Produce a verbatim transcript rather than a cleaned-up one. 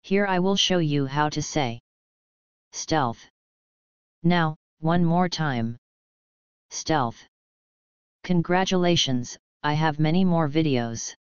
Here I will show you how to say stealth. Now, one more time. Stealth. Congratulations, I have many more videos.